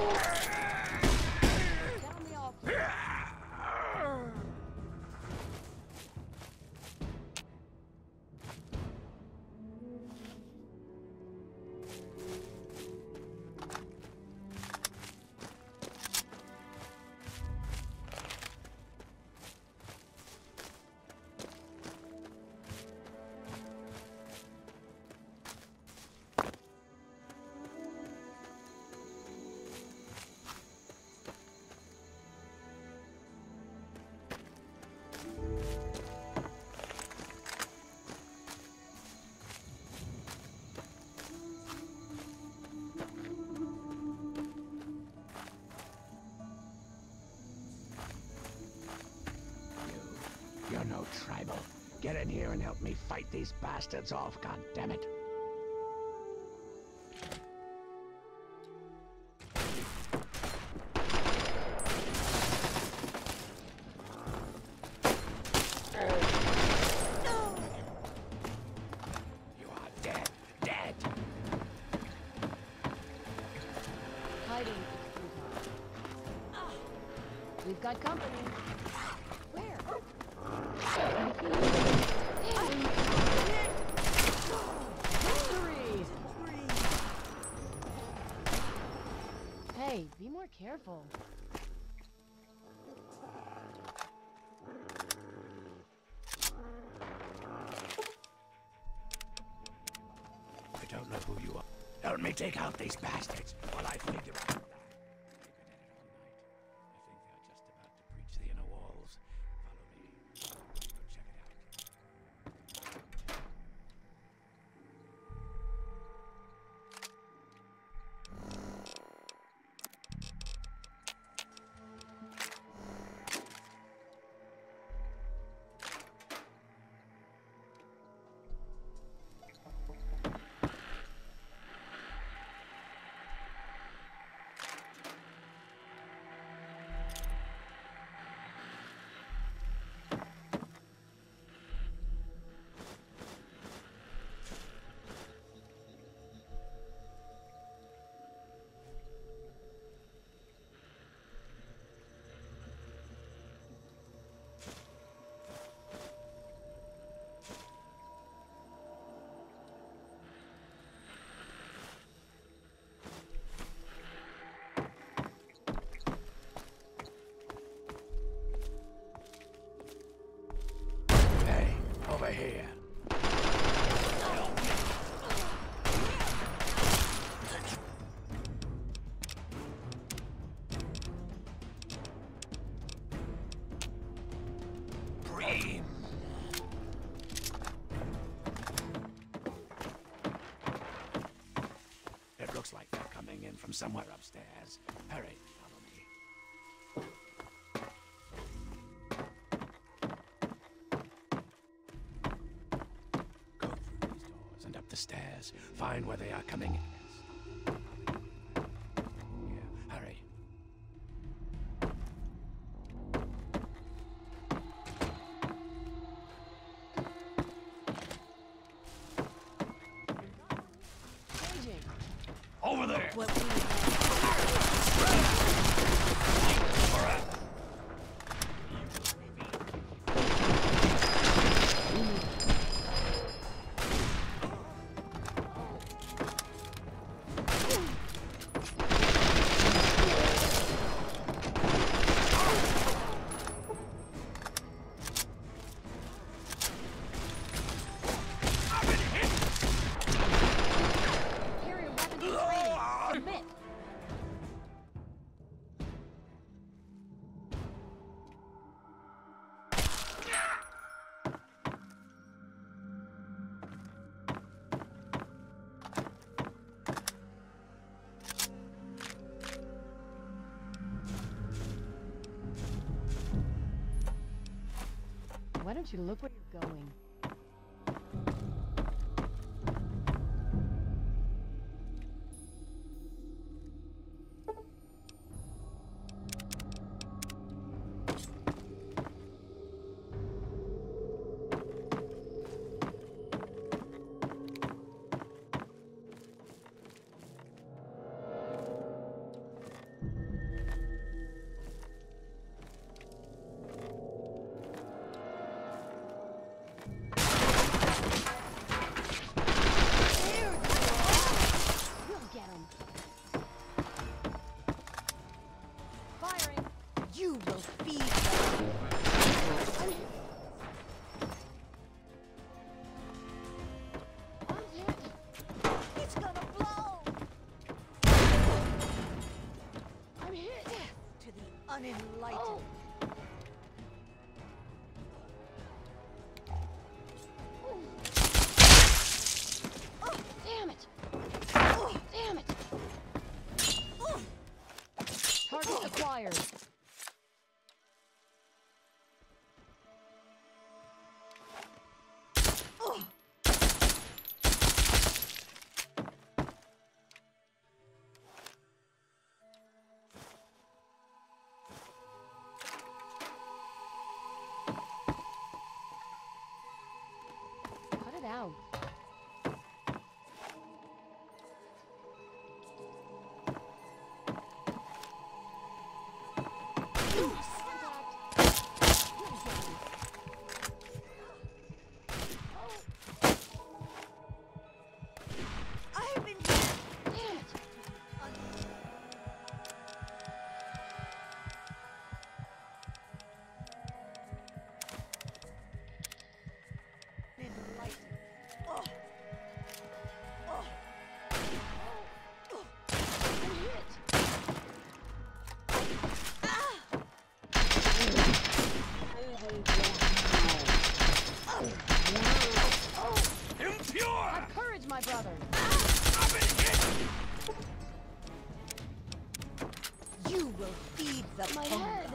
Down the all clear. You're no tribal. Get in here and help me fight these bastards off, goddammit. You are dead. Dead. Hiding is futile. We've got company. Where? Hey, be more careful. I don't know who you are. Help me take out these bastards while I figure out that. They've been at it all night. I think they're just about to breach the inner walls. Follow me. Go check it out. Over here. Bream. It looks like they're coming in from somewhere upstairs. Hurry, follow me. And up the stairs. Find where they are coming in. Yeah, hurry. Changing. Over there! What we Why don't you look where you're going? The My punk. head!